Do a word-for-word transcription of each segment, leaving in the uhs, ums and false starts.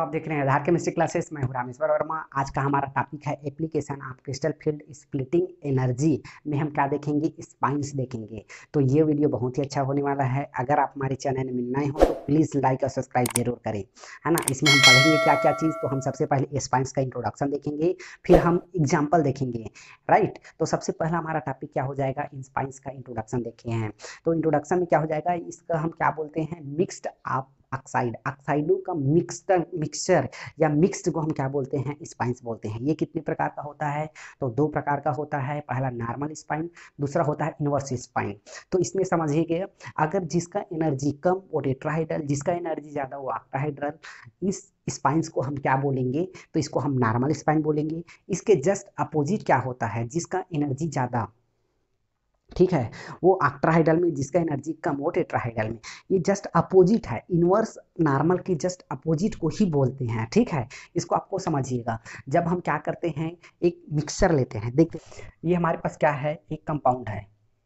देख रहे हैं आधार केमिस्ट्री क्लासेस। मैं हूं रामेश्वर वर्मा। आज का हमारा टॉपिक है application of crystal field splitting energy में हम क्या देखेंगे, स्पाइंस देखेंगे। तो ये वीडियो बहुत ही अच्छा होने वाला है। अगर आप हमारे चैनल में नए हो तो प्लीज़ लाइक और सब्सक्राइब जरूर करें, है ना। इसमें हम पढ़ेंगे क्या क्या चीज़। तो हम सबसे पहले स्पाइंस का इंट्रोडक्शन देखेंगे, फिर हम एग्जाम्पल देखेंगे, राइट। तो सबसे पहला हमारा टॉपिक क्या हो जाएगा, स्पाइंस का इंट्रोडक्शन देखे हैं। तो इंट्रोडक्शन में क्या हो जाएगा, इसका हम क्या बोलते हैं, मिक्स्ड आप ऑक्साइड ऑक्साइडों का मिक्सर मिक्सचर या मिक्स्ड को हम क्या बोलते हैं, स्पाइंस बोलते हैं। ये कितने प्रकार का होता है, तो दो प्रकार का होता है। पहला नॉर्मल स्पाइन, दूसरा होता है इनवर्स स्पाइन। तो इसमें समझिए, अगर जिसका एनर्जी कम वो टेट्राहेड्रल, जिसका एनर्जी ज़्यादा वो ऑक्टाहेड्रल, इस स्पाइंस को हम क्या बोलेंगे, तो इसको हम नॉर्मल स्पाइन बोलेंगे। इसके जस्ट अपोजिट क्या होता है, जिसका एनर्जी ज़्यादा, ठीक है, वो ऑक्टाहेड्रल में, जिसका एनर्जी कम वो टेट्राहेड्रल में। ये जस्ट अपोजिट है, इनवर्स नॉर्मल की जस्ट अपोजिट को ही बोलते हैं, ठीक है। इसको आपको समझिएगा। जब हम क्या करते हैं, एक मिक्सर लेते हैं, देखते ये हमारे पास क्या है, एक कंपाउंड है,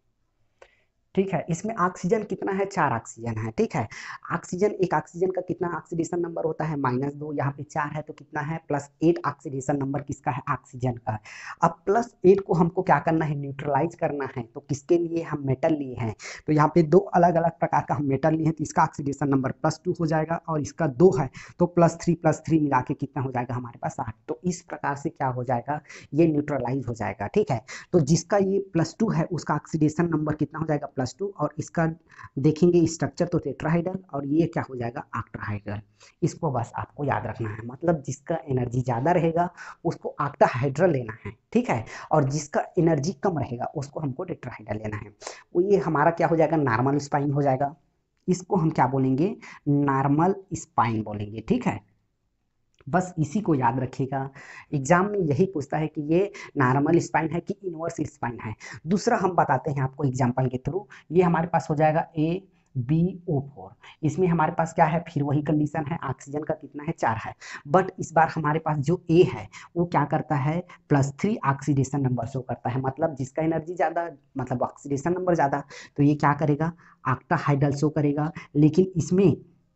ठीक है। इसमें ऑक्सीजन कितना है, चार ऑक्सीजन है, ठीक है। ऑक्सीजन, एक ऑक्सीजन का कितना ऑक्सीडेशन नंबर होता है, माइनस दो। यहाँ पे चार है तो कितना है, प्लस एट ऑक्सीडेशन नंबर किसका है, ऑक्सीजन का। अब प्लस एट को हमको क्या करना है, न्यूट्रलाइज करना है। तो किसके लिए, हम मेटल लिए हैं। तो यहाँ पे दो अलग अलग प्रकार का हम मेटल लिए हैं, तो इसका ऑक्सीडेशन नंबर प्लस टू हो जाएगा, और इसका दो है तो प्लस थ्री प्लस थ्री मिला के कितना हो जाएगा हमारे पास, आठ। तो इस प्रकार से क्या हो जाएगा, ये न्यूट्रलाइज हो जाएगा, ठीक है। तो जिसका ये प्लस टू है उसका ऑक्सीडेशन नंबर कितना हो जाएगा, प्लस टू, और इसका देखेंगे स्ट्रक्चर तो टेट्राहाइड्रल, और ये क्या हो जाएगा, ऑक्टाहाइड्रल। इसको बस आपको याद रखना है, मतलब जिसका एनर्जी ज्यादा रहेगा उसको ऑक्टाहाइड्रल लेना है, ठीक है। और जिसका एनर्जी कम रहेगा उसको हमको टेट्राहाइड्रल लेना है। वो ये हमारा क्या हो जाएगा, नॉर्मल स्पाइन हो जाएगा। इसको हम क्या बोलेंगे, नॉर्मल स्पाइन बोलेंगे, ठीक है। बस इसी को याद रखिएगा। एग्जाम में यही पूछता है कि ये नॉर्मल स्पाइन है कि इनवर्स स्पाइन है। दूसरा हम बताते हैं आपको एग्जाम्पल के थ्रू। ये हमारे पास हो जाएगा ए बी ओ फोर। इसमें हमारे पास क्या है, फिर वही कंडीशन है, ऑक्सीजन का कितना है, चार है। बट इस बार हमारे पास जो ए है वो क्या करता है, plus three oxidation number show करता है। मतलब जिसका एनर्जी ज़्यादा, मतलब ऑक्सीडेशन नंबर ज़्यादा, तो ये क्या करेगा, ऑक्टाहाइड्रल शो करेगा। लेकिन इसमें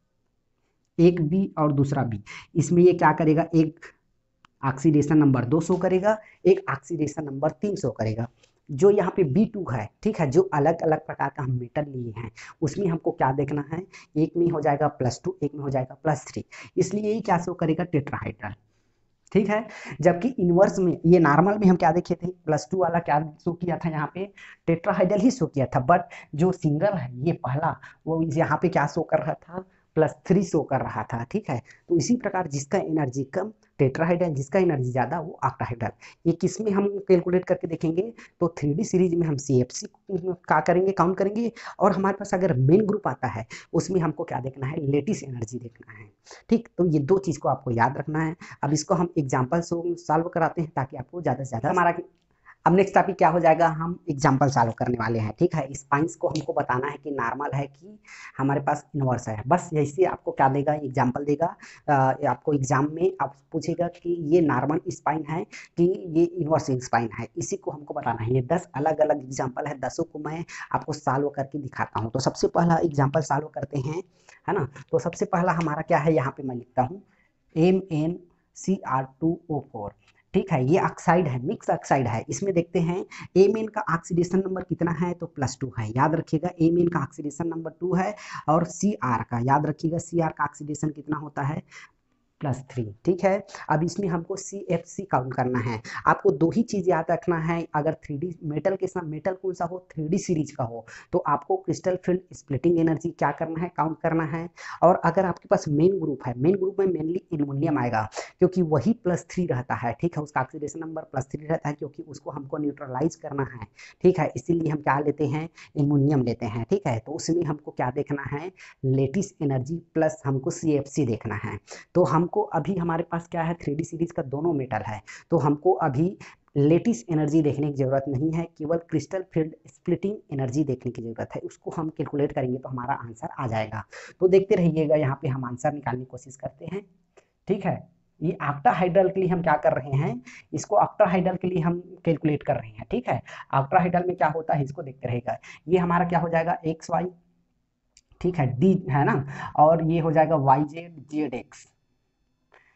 एक बी और दूसरा बी, इसमें ये क्या करेगा, एक ऑक्सीडेशन नंबर दो शो करेगा, एक ऑक्सीडेशन नंबर तीन शो करेगा। जो यहाँ पे बी टू है, ठीक है, जो अलग अलग प्रकार का हम मेटल लिए हैं उसमें हमको क्या देखना है, एक में हो जाएगा प्लस टू, एक में हो जाएगा प्लस थ्री, इसलिए ये क्या शो करेगा, टेट्राहाइड्रल, ठीक है। जबकि इनवर्स में, ये नॉर्मल में हम क्या देखे थे, प्लस टू वाला क्या शो किया था, यहाँ पे टेट्राहाइड्रल ही शो किया था। बट जो सिंगल है ये पहला, वो यहाँ पे क्या शो कर रहा था, प्लस थ्री शो कर रहा था, ठीक है। तो इसी प्रकार जिसका एनर्जी कम टेट्राहाइड्रल, जिसका एनर्जी ज्यादा वो ऑक्टाहाइड्रल। ये किस में हम कैलकुलेट करके देखेंगे, तो थ्री डी सीरीज में हम सी एफ सी का करेंगे, काउंट करेंगे। और हमारे पास अगर मेन ग्रुप आता है उसमें हमको क्या देखना है, लेटिस एनर्जी देखना है, ठीक। तो ये दो चीज को आपको याद रखना है। अब इसको हम एग्जाम्पल सॉल्व कराते हैं ताकि आपको ज्यादा से ज्यादा हमारा। अब नेक्स्ट टॉपिक क्या हो जाएगा, हम एग्जाम्पल सॉल्व करने वाले हैं, ठीक है। स्पाइंस को हमको बताना है कि नॉर्मल है कि हमारे पास इनवर्स है। बस यही आपको क्या देगा, एग्जाम्पल देगा। आ, आपको एग्जाम में आप पूछेगा कि ये नॉर्मल स्पाइन है कि ये इनवर्स स्पाइन है, इसी को हमको बताना है। ये दस अलग अलग एग्जाम्पल है, दसों को मैं आपको सॉल्व करके दिखाता हूँ। तो सबसे पहला एग्जाम्पल सॉल्व करते हैं, है ना। तो सबसे पहला हमारा क्या है, यहाँ पे मैं लिखता हूँ M N C R two O four, ठीक है। ये ऑक्साइड है, मिक्स ऑक्साइड है। इसमें देखते हैं ए मेन का ऑक्सीडेशन नंबर कितना है, तो प्लस टू है। याद रखिएगा ए मेन का ऑक्सीडेशन नंबर टू है, और सी आर का याद रखिएगा, सी आर का ऑक्सीडेशन कितना होता है, प्लस थ्री, ठीक है। अब इसमें हमको सी एफ सी काउंट करना है। आपको दो ही चीज याद रखना है, अगर थ्री डी मेटल के साथ, मेटल कौन सा हो, थ्री डी सीरीज का हो, तो आपको क्रिस्टल फील्ड स्प्लिटिंग एनर्जी क्या करना है, काउंट करना है। और अगर आपके पास मेन ग्रुप है, मेन ग्रुप में मेनली एल्युमिनियम आएगा, क्योंकि वही प्लस थ्री रहता है, ठीक है। उसका ऑक्सीडेशन नंबर प्लस थ्री रहता है, क्योंकि उसको हमको न्यूट्रलाइज करना है, ठीक है। इसीलिए हम क्या लेते हैं, एल्युमिनियम लेते हैं, ठीक है। तो उसमें हमको क्या देखना है, लेटिस एनर्जी प्लस हमको सी एफ सी देखना है। तो हमको अभी हमारे पास क्या है, थ्री डी सीरीज का दोनों मेटल है, तो हमको अभी लेटिस एनर्जी देखने की जरूरत नहीं है, केवल क्रिस्टल फील्ड स्प्लिटिंग एनर्जी देखने की जरूरत है। उसको हम कैलकुलेट करेंगे तो हमारा आंसर आ जाएगा। तो देखते रहिएगा, यहाँ पे हम आंसर निकालने की कोशिश करते हैं, ठीक है। ये ऑक्टाहाइड्रल के लिए हम क्या कर रहे हैं, इसको ऑक्टाहाइड्रल के लिए हम कैलकुलेट कर रहे हैं, ठीक है। ऑक्टाहाइड्रल में क्या होता है, इसको देखते रहेगा। ये हमारा क्या हो जाएगा, एक्स वाई, ठीक है, डी है ना, और ये हो जाएगा Y Z Z X,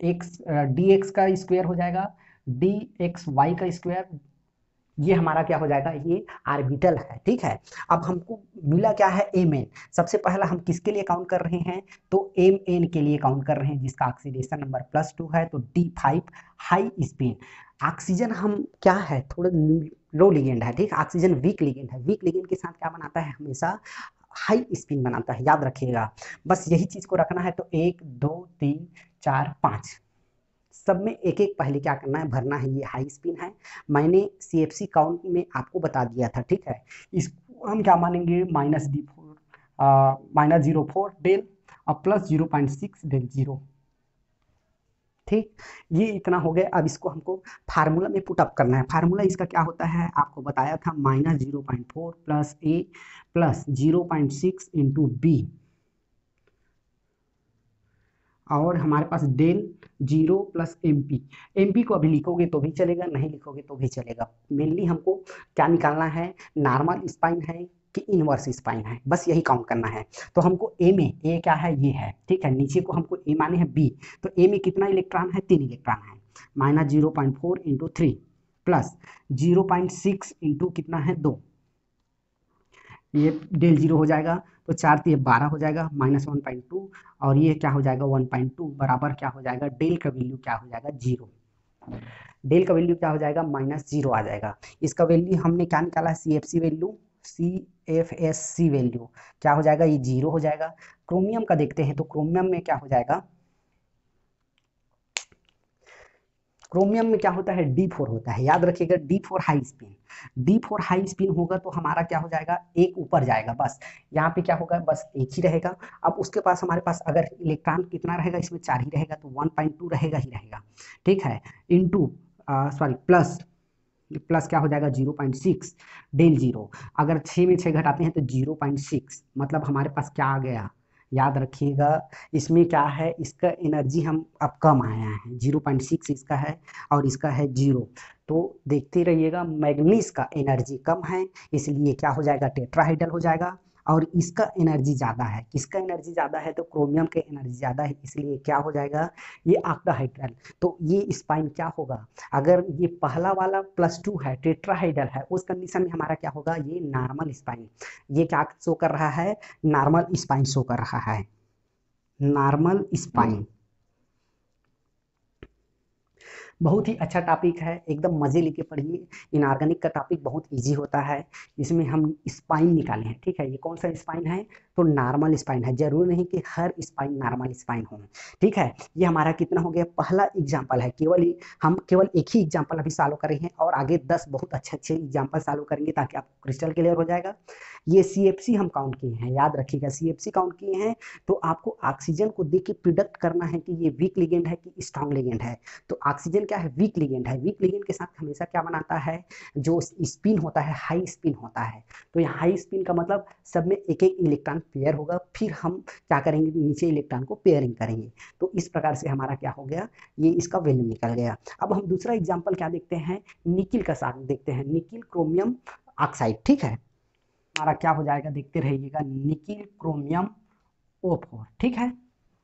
X D X का स्क्वायर हो जाएगा, डी एक्स वाई का स्क्वायर, ये हमारा क्या हो जाएगा, ये आर्बिटल है। ठीक है, अब हमको मिला क्या है, एम एन। सबसे पहला हम किसके लिए काउंट कर रहे हैं, तो एम एन के लिए काउंट कर रहे हैं, जिसका ऑक्सीडेशन नंबर प्लस टू है, तो D five high spin. Oxygen हम क्या है, थोड़ा लो लिगेंड है, ठीक, ऑक्सीजन वीक लिगेंड है, वीक लिगेंड के साथ क्या बनाता है, हमेशा हाई स्पिन बनाता है, याद रखिएगा, बस यही चीज को रखना है। तो एक दो तीन चार पाँच, सब में एक एक पहले क्या करना है, भरना है, ये हाई स्पिन है, मैंने सी एफ सी काउंट में आपको बता दिया था। ठीक है, इसको हम क्या मानेंगे, minus D four minus zero four del और plus zero point six del zero. ठीक, ये इतना हो गया। अब इसको हमको फार्मूला में पुट अप करना है। फार्मूला इसका क्या होता है, आपको बताया था, minus zero point four plus A plus zero point six into B, और हमारे पास del zero plus M P. M P को अभी लिखोगे तो भी चलेगा, नहीं लिखोगे तो भी चलेगा। मेनली हमको क्या निकालना है, नॉर्मल स्पाइन है कि इनवर्स स्पाइन है, बस यही काउंट करना है। तो हमको ए में, ए क्या है, ये है, ठीक है, नीचे को हमको ए माने है बी, तो ए में कितना इलेक्ट्रॉन है, तीन इलेक्ट्रॉन है, minus zero point four into three plus zero point six into कितना है, दो, ये डेल जीरो हो जाएगा, तो चार तो ये बारह हो जाएगा, माइनस वन पॉइंट टू, और ये क्या हो जाएगा, वन पॉइंट टू बराबर क्या हो जाएगा, डेल का वैल्यू क्या हो जाएगा, जीरो। डेल का वैल्यू क्या हो जाएगा, माइनस जीरो आ जाएगा। इसका वैल्यू हमने क्या निकाला है, C F C value, C F S C value क्या हो जाएगा, ये जीरो हो जाएगा। क्रोमियम का देखते हैं, तो क्रोमियम में क्या हो जाएगा, क्रोमियम में क्या होता है, डी फोर होता है, याद रखिएगा, D four high spin. D four high spin होगा तो हमारा क्या हो जाएगा, एक ऊपर जाएगा, बस यहाँ पे क्या होगा, बस एक ही रहेगा। अब उसके पास हमारे पास अगर इलेक्ट्रॉन कितना रहेगा, इसमें चार ही रहेगा, तो वन पॉइंट टू रहेगा ही रहेगा। ठीक है, इंटू सॉरी प्लस, प्लस क्या हो जाएगा, zero point six del zero, अगर छः में छः घटाते हैं तो जीरो पॉइंट सिक्स, मतलब हमारे पास क्या आ गया, याद रखिएगा, इसमें क्या है, इसका एनर्जी हम अब कम आया है, जीरो पॉइंट सिक्स इसका है और इसका है जीरो। तो देखते रहिएगा, मैग्नीज का एनर्जी कम है, इसलिए क्या हो जाएगा, टेट्राहाइड्रल हो जाएगा, और इसका एनर्जी ज़्यादा है, किसका एनर्जी ज़्यादा है, तो क्रोमियम का एनर्जी ज़्यादा है, इसलिए क्या हो जाएगा, ये ऑक्टाहाइड्रल। तो ये स्पाइन क्या होगा, अगर ये पहला वाला प्लस टू है, टेट्राहाइड्रल है, उस कंडीशन में हमारा क्या होगा, ये नॉर्मल स्पाइन। ये क्या शो कर रहा है, नॉर्मल स्पाइन शो कर रहा है, नॉर्मल स्पाइन। बहुत ही अच्छा टॉपिक है, एकदम मजे लेके पढ़िए। इनऑर्गेनिक का टॉपिक बहुत इजी होता है, इसमें हम स्पाइन निकाले हैं। ठीक है, ये कौन सा स्पाइन है, तो नॉर्मल स्पाइन है, जरूरी नहीं कि हर स्पाइन नॉर्मल स्पाइन हो। ठीक है, ये हमारा कितना हो गया, पहला एग्जाम्पल है, केवल हम केवल एक ही एग्जाम्पल अभी सॉल्व कर रहे हैं, और आगे दस बहुत अच्छे अच्छे एग्जाम्पल सॉल्व करेंगे ताकि आपको क्रिस्टल क्लियर हो जाएगा। ये सी एफ सी हम काउंट किए हैं, याद रखिएगा, सी एफ सी काउंट किए हैं, तो आपको ऑक्सीजन को देख के प्रिडिक्ट करना है कि ये वीक लिगेंड है कि स्ट्रॉन्ग लिगेंड है। तो ऑक्सीजन क्या है, वीक लिगेंड है, वीक लिगेंड के साथ हमेशा क्या बनाता है, जो स्पिन होता है, हाई स्पिन होता है। तो ये हाई स्पिन का मतलब सब में एक एक इलेक्ट्रॉन पेयर होगा, फिर हम क्या करेंगे, नीचे इलेक्ट्रॉन को पेयरिंग करेंगे। तो इस प्रकार से हमारा क्या हो गया, ये इसका वैल्यू निकल गया। अब हम दूसरा एग्जाम्पल क्या देखते हैं, निकिल का साथ देखते हैं, निकिल क्रोमियम ऑक्साइड। ठीक है, हमारा क्या हो जाएगा, देखते रहिएगा, निकिल क्रोमियम ओ फोर। ठीक है,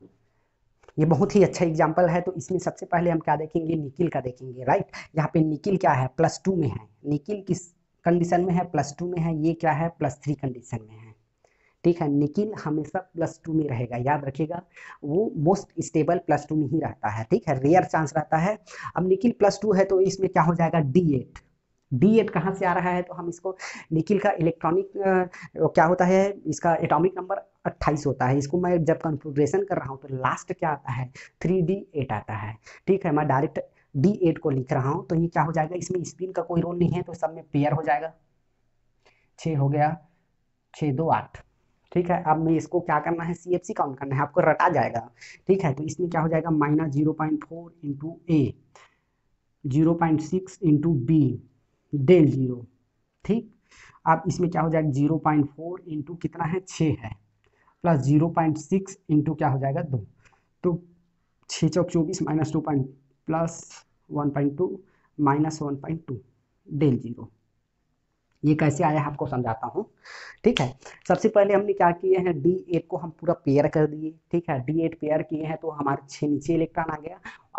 ये बहुत ही अच्छा एग्जाम्पल है। तो इसमें सबसे पहले हम क्या देखेंगे, निकिल का देखेंगे, राइट। यहाँ पे निकिल क्या है, प्लस टू में है, निकिल किस कंडीशन में है, प्लस टू में है, ये क्या है, प्लस थ्री कंडीशन में है। ठीक है, निकिल हमेशा प्लस टू में रहेगा, याद रखिएगा, वो मोस्ट स्टेबल प्लस टू में ही रहता है। ठीक है, रेयर चांस रहता है। अब निकिल प्लस टू है, तो इसमें क्या हो जाएगा, डी एट। डी एट कहाँ से आ रहा है, तो हम इसको, निकिल का इलेक्ट्रॉनिक क्या होता है, इसका एटॉमिक नंबर अट्ठाईस होता है। इसको मैं जब कॉन्फ़िगरेशन कर रहा हूँ तो लास्ट क्या आता है, थ्री डी एट आता है। ठीक है, मैं डायरेक्ट डी एट को लिख रहा हूँ, तो ये क्या हो जाएगा, इसमें स्पिन का कोई रोल नहीं है, तो सब में पेयर हो जाएगा, छः हो गया, छः दो आठ। ठीक है, अब मैं इसको क्या करना है, सी एफ सी काउंट करना है, आपको रटा जाएगा। ठीक है, तो इसमें क्या हो जाएगा, minus zero point four into A, zero point six into B, del zero. ठीक, अब इसमें क्या हो जाएगा, जीरो पॉइंट फोर इंटू कितना है, छः है, plus zero point six into क्या हो जाएगा, दो, तो छः चौक चौबीस, minus two point plus one point two minus one point two del zero. ये कैसे आया है आपको समझाता हूँ। ठीक है, सबसे पहले हमने क्या किए हैं, डी एट को हम पूरा पेयर कर दिए। ठीक है, डी एट पेयर किए हैं तो हमारे छः नीचे इलेक्ट्रॉन आ गया,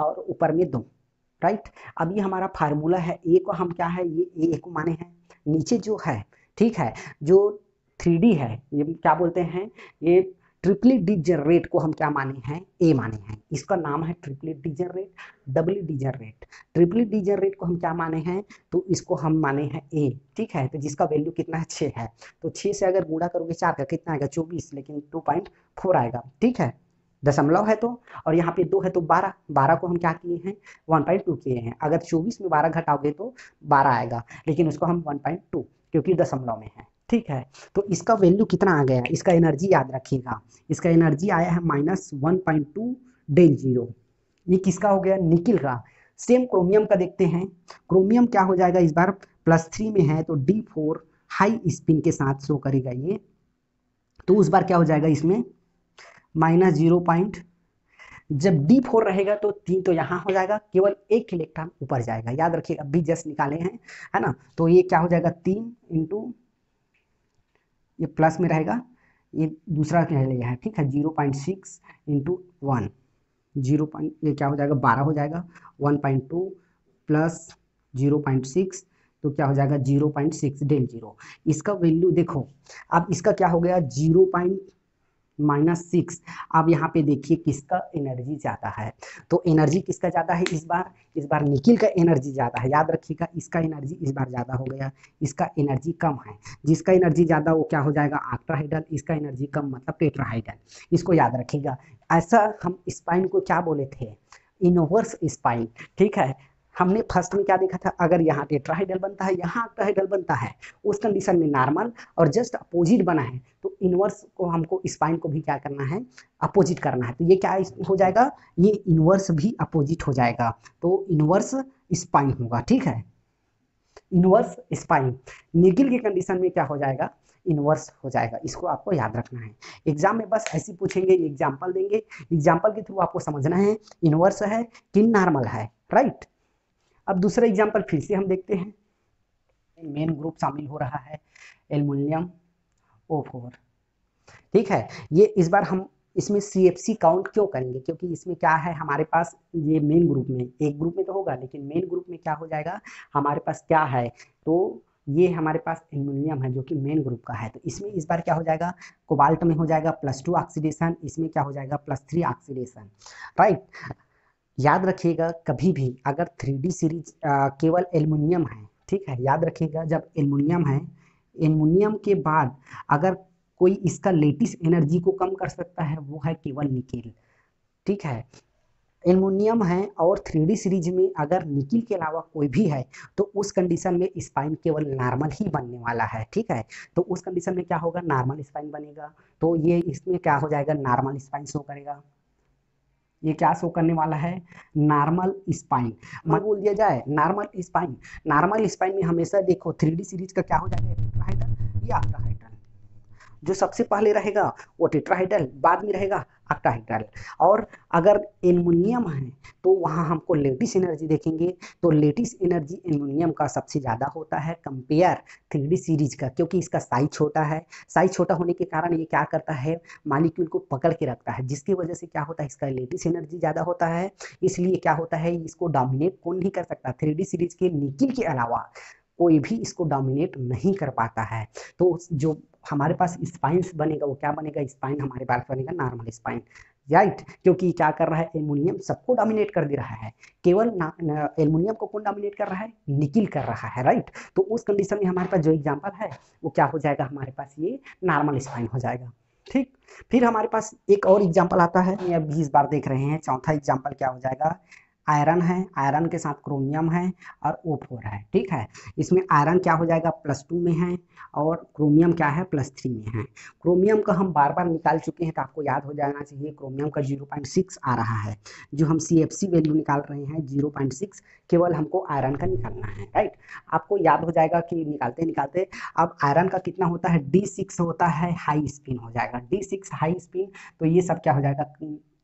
और ऊपर में दो, राइट। अब ये हमारा फार्मूला है, ए को हम क्या है, ये ए को माने हैं, नीचे जो है, ठीक है, जो थ्री डी है, ये क्या बोलते हैं, ये ट्रिपलेट डिजनरेट को हम क्या माने हैं, ए माने हैं। इसका नाम है triplet degenerate, double degenerate. Triplet degenerate को हम क्या माने हैं, तो इसको हम माने हैं ए, ठीक है। तो जिसका वैल्यू कितना है, छः है। तो छः से अगर गुणा करोगे चार का कितना आएगा, चौबीस, लेकिन टू पॉइंट फोर आएगा, ठीक है। दशमलव है तो, और यहाँ पे दो है तो बारह, बारह को हम क्या किए हैं, वन पॉइंट टू किए हैं। अगर चौबीस में बारह घटाओगे तो बारह आएगा, लेकिन उसको हम वन पॉइंट टू क्योंकि दशमलव में है, ठीक है। तो इसका वैल्यू कितना आ गया, इसका एनर्जी याद रखिएगा, इसका एनर्जी आया है minus one point two del zero. ये किसका हो गया, निकिल का। सेम क्रोमियम का देखते हैं, क्रोमियम क्या हो जाएगा, इस बार प्लस थ्री में है तो डी फोर हाई स्पिन के साथ शो करेगा ये, तो उस बार क्या हो जाएगा इसमें माइनस जीरो पॉइंट, जब डी फोर रहेगा तो तीन तो यहाँ हो जाएगा, केवल एक इलेक्ट्रॉन ऊपर जाएगा, याद रखिएगा, अभी जस्ट निकाले हैं, है ना। तो ये क्या हो जाएगा, तीन इंटू ये प्लस में रहेगा, ये दूसरा क्या लिया है, ठीक है, zero point six into one, zero point ये क्या हो जाएगा, बारह हो जाएगा, one point two plus zero point six तो क्या हो जाएगा, zero point six del zero. इसका वैल्यू देखो, अब इसका क्या हो गया, जीरो पॉइंट माइनस सिक्स। अब यहाँ पे देखिए किसका एनर्जी ज़्यादा है, तो एनर्जी किसका ज़्यादा है इस बार, इस बार निकिल का एनर्जी ज़्यादा है, याद रखिएगा, इसका एनर्जी इस बार ज़्यादा हो गया, इसका एनर्जी कम है। जिसका एनर्जी ज़्यादा वो क्या हो जाएगा, ऑक्टाहाइड्रल, इसका एनर्जी कम मतलब टेट्राहाइड्रल, इसको याद रखिएगा। ऐसा हम स्पाइन को क्या बोले थे, इनवर्स स्पाइन, ठीक है। हमने फर्स्ट में क्या देखा था, अगर यहाँ टेट्राहाइड्रल बनता है, यहाँ ऑक्टाहाइड्रल बनता है, उस कंडीशन में नॉर्मल, और जस्ट अपोजिट बना है तो इनवर्स को हमको स्पाइन को भी क्या करना है, अपोजिट करना है। तो ये क्या हो जाएगा, ये इनवर्स भी अपोजिट हो जाएगा, तो इनवर्स स्पाइन होगा, ठीक है, इनवर्स स्पाइन। निकिल के कंडीशन में क्या हो जाएगा, इनवर्स हो जाएगा, इसको आपको याद रखना है। एग्जाम में बस ऐसे पूछेंगे, एग्जाम्पल देंगे, एग्जाम्पल के थ्रू आपको समझना है इनवर्स है कि नॉर्मल है, राइट। अब दूसरा एग्जाम्पल फिर से हम देखते हैं, मेन ग्रुप शामिल हो रहा है एल्युमिनियम ओ फोर, ठीक है। ये इस बार हम इसमें सी एफ सी काउंट क्यों करेंगे, क्योंकि इसमें क्या है हमारे पास, ये मेन ग्रुप में, एक ग्रुप में तो होगा लेकिन मेन ग्रुप में क्या हो जाएगा हमारे पास क्या है, तो ये हमारे पास एल्युमिनियम है जो कि मेन ग्रुप का है। तो इसमें इस बार क्या हो जाएगा, कोबाल्ट में हो जाएगा प्लस टू ऑक्सीडेशन, इसमें क्या हो जाएगा प्लस थ्री ऑक्सीडेशन, राइट। याद रखिएगा कभी भी अगर थ्री डी सीरीज केवल एल्युमिनियम है, ठीक है, याद रखिएगा जब एल्युमिनियम है, एल्युमिनियम के बाद अगर कोई इसका लेटिस एनर्जी को कम कर सकता है वो है केवल निकिल, ठीक है। एल्युमिनियम है और थ्री डी सीरीज में अगर निकिल के अलावा कोई भी है तो उस कंडीशन में स्पाइन केवल नॉर्मल ही बनने वाला है, ठीक है। तो उस कंडीशन में क्या होगा, नॉर्मल स्पाइन बनेगा, तो ये इसमें क्या हो जाएगा, नॉर्मल स्पाइन शो करेगा, ये क्या शो करने वाला है, नॉर्मल स्पाइन। मैं बोल दिया जाए नॉर्मल स्पाइन, नॉर्मल स्पाइन में हमेशा देखो थ्री डी सीरीज का क्या हो जाएगा, टेट्राहाइड्रल या ऑक्टाहाइड्रल, जो सबसे पहले रहेगा वो टेट्राहाइड्रल, बाद में रहेगा ऑक्टाहाइड्रल। और अगर एल्युमिनियम है तो वहाँ हमको लेटिस एनर्जी देखेंगे, तो लेटिस एनर्जी एल्युमिनियम का सबसे ज़्यादा होता है कंपेयर थ्री डी सीरीज का, क्योंकि इसका साइज छोटा है। साइज छोटा होने के कारण ये क्या करता है, मॉलिक्यूल को पकड़ के रखता है, जिसकी वजह से क्या होता है, इसका लेटिस एनर्जी ज़्यादा होता है। इसलिए क्या होता है, इसको डोमिनेट कौन नहीं कर सकता, थ्री डी सीरीज के निकिल के अलावा कोई भी इसको डोमिनेट नहीं कर पाता है। तो जो हमारे पास स्पाइन्स बनेगा वो क्या बनेगा, स्पाइन हमारे पास बनेगा नॉर्मल स्पाइन, राइट। क्योंकि क्या कर रहा है, एल्युमिनियम सबको डोमिनेट कर दे रहा है, केवल एल्युमिनियम को कौन डोमिनेट कर रहा है, निकिल कर रहा है, राइट। तो उस कंडीशन में हमारे पास जो एग्जांपल है वो क्या हो जाएगा, हमारे पास ये नॉर्मल स्पाइन हो जाएगा, ठीक। फिर हमारे पास एक और एग्जाम्पल आता है, ये बीस बार देख रहे हैं। चौथा एग्जाम्पल क्या हो जाएगा, आयरन है, आयरन के साथ क्रोमियम है और ओ फोर है, ठीक है। इसमें आयरन क्या हो जाएगा, प्लस टू में है, और क्रोमियम क्या है, प्लस थ्री में है। क्रोमियम का हम बार बार निकाल चुके हैं तो आपको याद हो जाना चाहिए, क्रोमियम का जीरो पॉइंट सिक्स आ रहा है, जो हम सी एफ सी वैल्यू निकाल रहे हैं जीरो पॉइंट सिक्स, केवल हमको आयरन का निकालना है, राइट। आपको याद हो जाएगा कि निकालते निकालते अब आयरन का कितना होता है, डी सिक्स होता है, हाई स्पिन हो जाएगा, डी सिक्स हाई स्पिन, तो ये सब क्या हो जाएगा,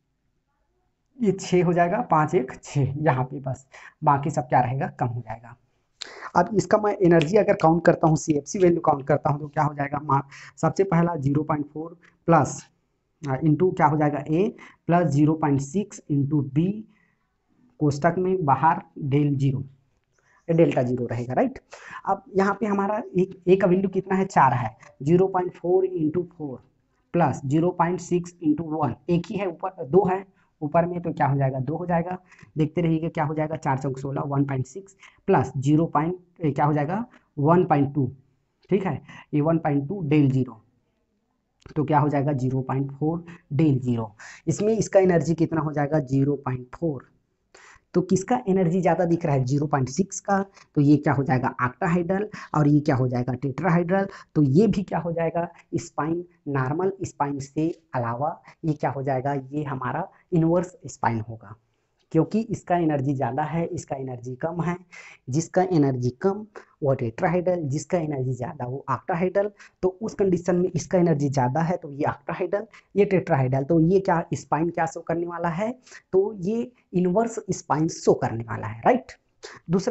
ये छः हो जाएगा, पाँच एक छः, यहाँ पे बस बाकी सब क्या रहेगा, कम हो जाएगा। अब इसका मैं एनर्जी अगर काउंट करता हूँ, C F C value count करता हूँ तो क्या हो जाएगा, सबसे पहला zero point four plus into क्या हो जाएगा, A plus zero point six into B कोष्टक में बाहर डेल जीरो, डेल्टा जीरो रहेगा, राइट। अब यहाँ पे हमारा एक ए का वैल्यू कितना है, चार है, zero point four into four plus zero point six into one, एक ही है, ऊपर दो है ऊपर में, तो क्या हो जाएगा, दो हो जाएगा। देखते रहिएगा क्या हो जाएगा, चार चौक सोलह, one point six plus zero point क्या हो जाएगा, वन पॉइंट टू, ठीक है, ये one point two del zero, तो क्या हो जाएगा zero point four del zero. इसमें इसका एनर्जी कितना हो जाएगा, जीरो पॉइंट फोर। तो किसका एनर्जी ज़्यादा दिख रहा है, जीरो पॉइंट सिक्स का, तो ये क्या हो जाएगा ऑक्टाहाइड्रल, और ये क्या हो जाएगा टेट्राहाइड्रल, तो ये भी क्या हो जाएगा स्पाइन, नॉर्मल स्पाइन से अलावा ये क्या हो जाएगा, ये हमारा इनवर्स स्पाइन होगा, क्योंकि इसका एनर्जी ज़्यादा है, इसका एनर्जी कम है। जिसका एनर्जी कम वो टेट्राहाइड्रल, जिसका एनर्जी ज़्यादा वो ऑक्टाहाइड्रल। तो उस कंडीशन में इसका एनर्जी ज़्यादा है तो ये ऑक्टाहाइड्रल, ये टेट्राहाइड्रल, तो ये क्या स्पाइन क्या शो करने वाला है, तो ये इनवर्स स्पाइन शो करने वाला है, राइट। दूसरे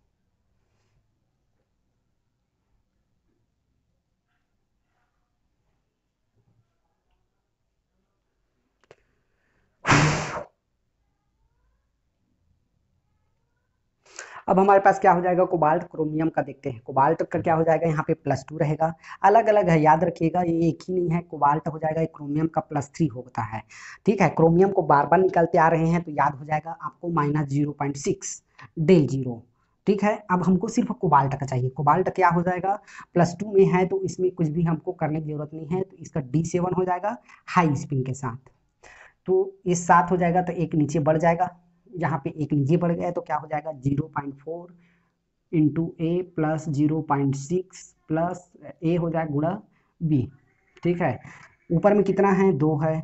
अब हमारे पास क्या हो जाएगा, कोबाल्ट क्रोमियम का देखते हैं। कोबाल्ट का क्या हो जाएगा, यहाँ पे प्लस टू रहेगा, अलग अलग है, याद रखिएगा, ये एक ही नहीं है। कोबाल्ट हो जाएगा, क्रोमियम का प्लस थ्री होता है, ठीक है। क्रोमियम को बार बार निकलते आ रहे हैं तो याद हो जाएगा आपको minus zero point six del zero, ठीक है। अब हमको सिर्फ कोबाल्ट का चाहिए। कोबाल्ट क्या हो जाएगा, प्लस टू में है तो इसमें कुछ भी हमको करने की जरूरत नहीं है, तो इसका डी सेवन हो जाएगा हाई स्पिन के साथ, तो ये सात हो जाएगा, तो एक नीचे बढ़ जाएगा, यहाँ पे एक नीचे बढ़ गया तो क्या हो जाएगा, zero point four into A plus zero point six plus A हो जाएगा गुणा बी, ठीक है। ऊपर में कितना है, दो है,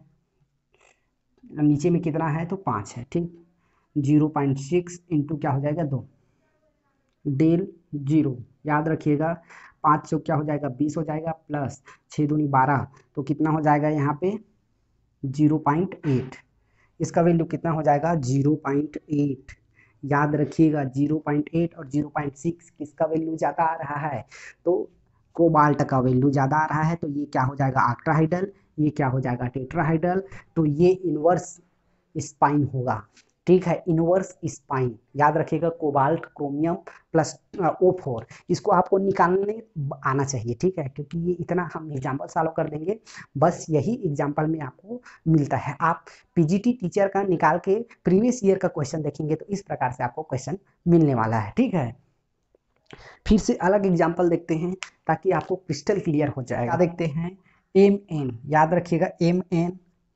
नीचे में कितना है तो पाँच है, ठीक। जीरो पॉइंट सिक्स इंटू क्या हो जाएगा, दो डेल जीरो, याद रखिएगा, पाँच सौ क्या हो जाएगा, बीस हो जाएगा, प्लस छः दूनी बारह, तो कितना हो जाएगा यहाँ पे जीरो पॉइंट एट, इसका वैल्यू कितना हो जाएगा, जीरो पॉइंट एट। याद रखिएगा जीरो पॉइंट एट और जीरो पॉइंट सिक्स किसका वैल्यू ज़्यादा आ रहा है, तो कोबाल्ट का वैल्यू ज़्यादा आ रहा है, तो ये क्या हो जाएगा ऑक्टाहाइड्रल, ये क्या हो जाएगा टेट्राहाइड्रल, तो ये इनवर्स स्पाइन होगा, ठीक है, इनवर्स स्पाइन। याद रखिएगा cobalt chromium plus O four, इसको आपको निकालने आना चाहिए, ठीक है, क्योंकि ये इतना हम एग्जाम्पल सॉल्व कर देंगे, बस यही एग्जाम्पल में आपको मिलता है। आप पीजीटी टीचर का निकाल के प्रीवियस ईयर का क्वेश्चन देखेंगे तो इस प्रकार से आपको क्वेश्चन मिलने वाला है, ठीक है। फिर से अलग एग्जाम्पल देखते हैं ताकि आपको क्रिस्टल क्लियर हो जाएगा। देखते हैं एम एन, याद रखिएगा M N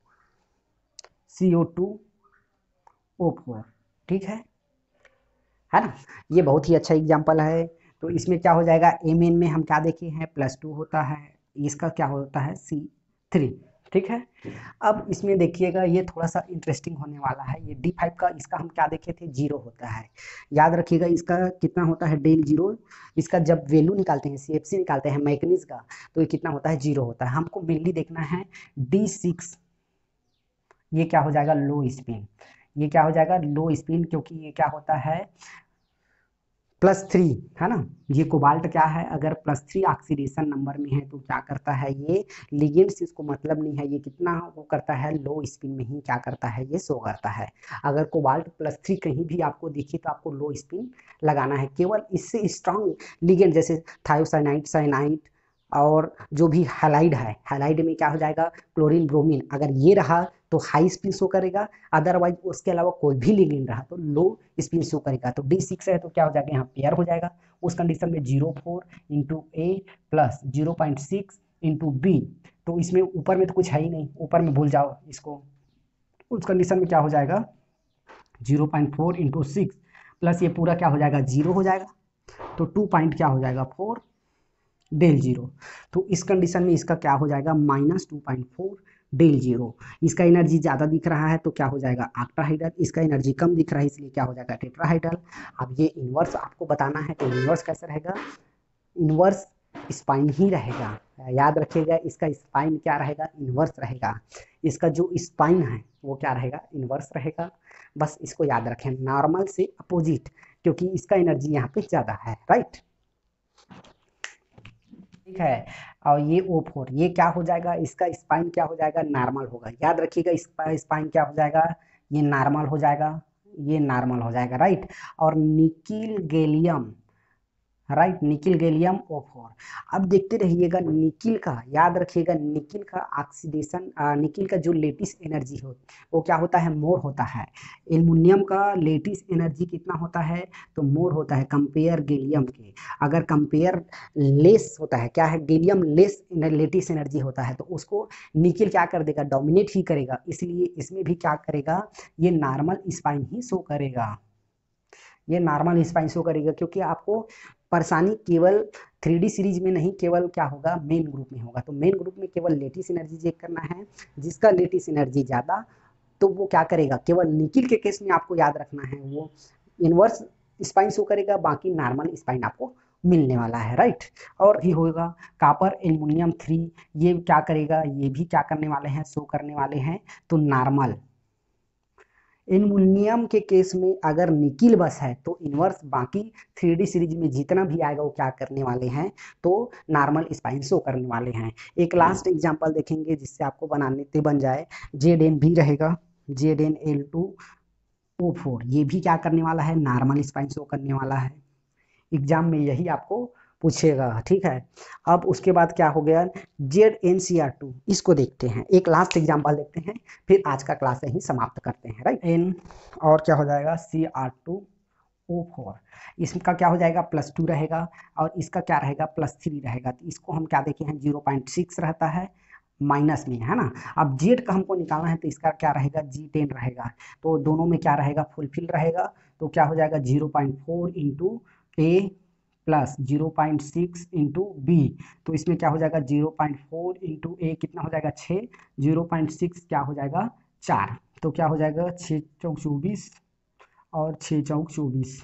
C O two O four, ठीक है है ना। ये बहुत ही अच्छा एग्जाम्पल है। तो इसमें क्या हो जाएगा, एम एन में हम क्या देखे हैं, प्लस टू होता है, इसका क्या होता है सी थ्री, ठीक है। अब इसमें देखिएगा ये थोड़ा सा इंटरेस्टिंग होने वाला है, ये डी फाइव का इसका हम क्या देखे थे, जीरो होता है। याद रखिएगा इसका कितना होता है, डेल जीरो, इसका जब वैल्यू निकालते हैं, सी एफ सी निकालते हैं मैग्नीज का, तो ये कितना होता है, जीरो होता है। हमको मेनली देखना है डी सिक्स, ये क्या हो जाएगा, लो स्पिन, ये क्या हो जाएगा लो स्पिन, क्योंकि ये क्या होता है प्लस थ्री, है ना। ये कोबाल्ट क्या है, अगर प्लस थ्री ऑक्सीडेशन नंबर में है तो क्या करता है, ये लिगेंड से इसको मतलब नहीं है, ये कितना वो करता है, लो स्पिन में ही क्या करता है, ये शो करता है। अगर कोबाल्ट प्लस थ्री कहीं भी आपको दिखे तो आपको लो स्पिन लगाना है। केवल इससे स्ट्रॉन्ग लिगेंड जैसे थायोसाइनाइड, साइनाइड और जो भी हैलाइड है, हैलाइड में क्या हो जाएगा, क्लोरीन ब्रोमीन, अगर ये रहा तो हाई स्पिन शो करेगा, अदरवाइज उसके अलावा कोई भी लिगेंड रहा तो लो स्पिन शो करेगा। तो डी सिक्स है तो क्या हो जाएगा, यहाँ पेयर हो जाएगा। उस कंडीशन में zero four into A plus zero point six into B, तो इसमें ऊपर में तो कुछ है ही नहीं, ऊपर में भूल जाओ इसको। उस कंडीशन में क्या हो जाएगा, zero point four into six plus ये पूरा क्या हो जाएगा, जीरो हो जाएगा, तो टू पॉइंट क्या हो जाएगा, फोर डेल जीरो। तो इस कंडीशन में इसका क्या हो जाएगा, minus two point four del zero. इसका एनर्जी ज़्यादा दिख रहा है तो क्या हो जाएगा, ऑक्टाहाइड्रल, इसका एनर्जी कम दिख रहा है इसलिए क्या हो जाएगा, टेट्राहाइड्रल। अब ये इन्वर्स आपको बताना है, तो इन्वर्स कैसे रहेगा, इन्वर्स स्पाइन ही रहेगा। याद रखिएगा इसका स्पाइन क्या रहेगा, इन्वर्स रहेगा। इसका जो स्पाइन है वो क्या रहेगा, इन्वर्स रहेगा। बस इसको याद रखें, नॉर्मल से अपोजिट, क्योंकि इसका एनर्जी यहाँ पे ज़्यादा है, राइट, ठीक है। और ये ओ फोर, ये क्या हो जाएगा, इसका स्पाइन क्या हो जाएगा, नॉर्मल होगा। याद रखिएगा इसका स्पाइन क्या हो जाएगा, ये नॉर्मल हो जाएगा, ये नॉर्मल हो जाएगा, राइट। और nickel gallium, right, nickel gallium O four. अब देखते रहिएगा निकिल का, याद रखिएगा निकिल का ऑक्सीडेशन, निकिल का जो लेटिस एनर्जी हो वो क्या होता है, मोर होता है। एल्युमिनियम का लेटिस एनर्जी कितना होता है, तो मोर होता है कंपेयर गैलियम के। अगर कंपेयर लेस होता है, क्या है, गैलियम लेस लेटिस एनर्जी होता है, तो उसको निकिल क्या कर देगा, डोमिनेट ही करेगा। इसलिए इसमें भी क्या करेगा, ये नॉर्मल स्पाइन ही शो करेगा, ये नॉर्मल स्पाइन शो करेगा। क्योंकि आपको परेशानी केवल थ्री डी सीरीज में नहीं, केवल क्या होगा, मेन ग्रुप में होगा। तो मेन ग्रुप में केवल लेटिस एनर्जी चेक करना है, जिसका लेटिस एनर्जी ज़्यादा तो वो क्या करेगा, केवल निकिल के केस में आपको याद रखना है वो इनवर्स स्पाइन शो करेगा, बाकी नॉर्मल स्पाइन आपको मिलने वाला है, राइट। और भी होगा कॉपर एल्युमिनियम थ्री, ये क्या करेगा, ये भी क्या करने वाले हैं, शो करने वाले हैं तो नॉर्मल। एल्युमिनियम के केस में अगर निकिल बस है तो इनवर्स, बाकी थ्री डी सीरीज में जितना भी आएगा वो क्या करने वाले हैं, तो नॉर्मल स्पाइन शो करने वाले हैं। एक लास्ट एग्जांपल देखेंगे जिससे आपको बनाने ते बन जाए, जेड एन भी रहेगा, Z N L two O four, ये भी क्या करने वाला है, नॉर्मल स्पाइन शो करने वाला है। एग्जाम में यही आपको पूछेगा, ठीक है। अब उसके बाद क्या हो गया, Z N C R two, इसको देखते हैं, एक लास्ट एग्जांपल देखते हैं, फिर आज का क्लास यहीं समाप्त करते हैं, राइट। एन और क्या हो जाएगा, C R two O four, इसका क्या हो जाएगा, प्लस टू रहेगा, और इसका क्या रहेगा, प्लस थ्री रहेगा। तो इसको हम क्या देखे हैं, जीरो पॉइंट सिक्स रहता है माइनस में, है ना। अब जेड का हमको निकालना है तो इसका क्या रहेगा, जी टेन रहेगा। तो दोनों में क्या रहेगा, फुलफिल रहेगा। तो क्या हो जाएगा, zero point four into A plus zero point six into B. तो इसमें क्या हो जाएगा, zero point four into A कितना हो जाएगा, छः, जीरो पॉइंट सिक्स क्या हो जाएगा, चार। तो क्या हो जाएगा, छः चौक चौबीस और छः चौक चौबीस,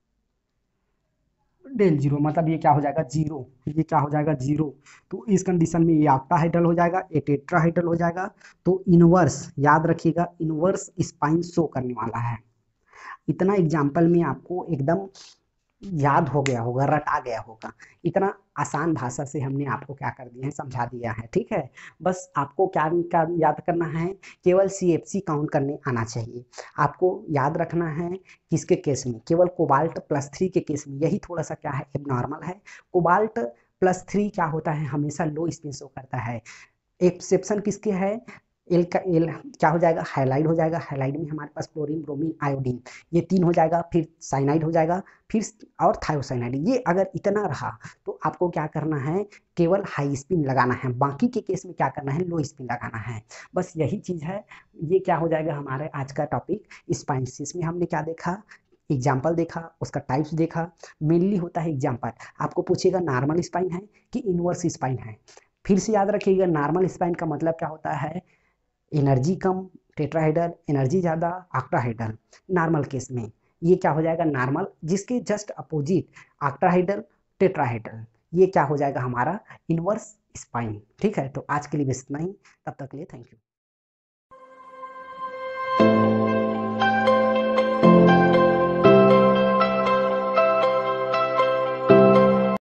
डेल जीरो, मतलब ये क्या हो जाएगा, जीरो, ये क्या हो जाएगा, जीरो। तो इस कंडीशन में ये ऑक्टाहाइड्रल हो जाएगा, ये टेट्राहाइड्रल हो जाएगा। तो इनवर्स याद रखिएगा, इनवर्स स्पाइन शो करने वाला है। इतना एग्जाम्पल में आपको एकदम याद हो गया होगा, रटा गया होगा। इतना आसान भाषा से हमने आपको क्या कर दिया है, समझा दिया है, ठीक है। बस आपको क्या, क्या याद करना है, केवल सी एफ सी काउंट करने आना चाहिए। आपको याद रखना है किसके केस में, केवल कोबाल्ट प्लस थ्री के केस में, यही थोड़ा सा क्या है, एबनॉर्मल है। कोबाल्ट प्लस थ्री क्या होता है, हमेशा लो स्पिन शो करता है। एक्सेप्शन किसके है, एल का एल क्या हो जाएगा, हाइलाइड हो जाएगा। हाइलाइड में हमारे पास क्लोरीन, ब्रोमीन, आयोडीन, ये तीन हो जाएगा। फिर साइनाइड हो जाएगा, फिर और थायोसाइनाइड। ये अगर इतना रहा तो आपको क्या करना है, केवल हाई स्पिन लगाना है, बाकी के केस में क्या करना है, लो स्पिन लगाना है। बस यही चीज़ है। ये क्या हो जाएगा हमारे आज का टॉपिक स्पाइंसिस में। हमने क्या देखा, एग्जाम्पल देखा, उसका टाइप्स देखा। मेनली होता है एग्जाम्पल, आपको पूछेगा नॉर्मल स्पाइन है कि इनवर्स स्पाइन है। फिर से याद रखिएगा, नॉर्मल स्पाइन का मतलब क्या होता है, एनर्जी कम टेट्राहाइड्रल, एनर्जी ज़्यादा ऑक्टाहाइड्रल। नॉर्मल केस में ये क्या हो जाएगा, नॉर्मल, जिसके जस्ट अपोजिट ऑक्टाहाइड्रल, टेट्राहाइड्रल, ये क्या हो जाएगा हमारा इनवर्स स्पाइन, ठीक है। तो आज के लिए बस इतना ही, तब तक के लिए थैंक यू।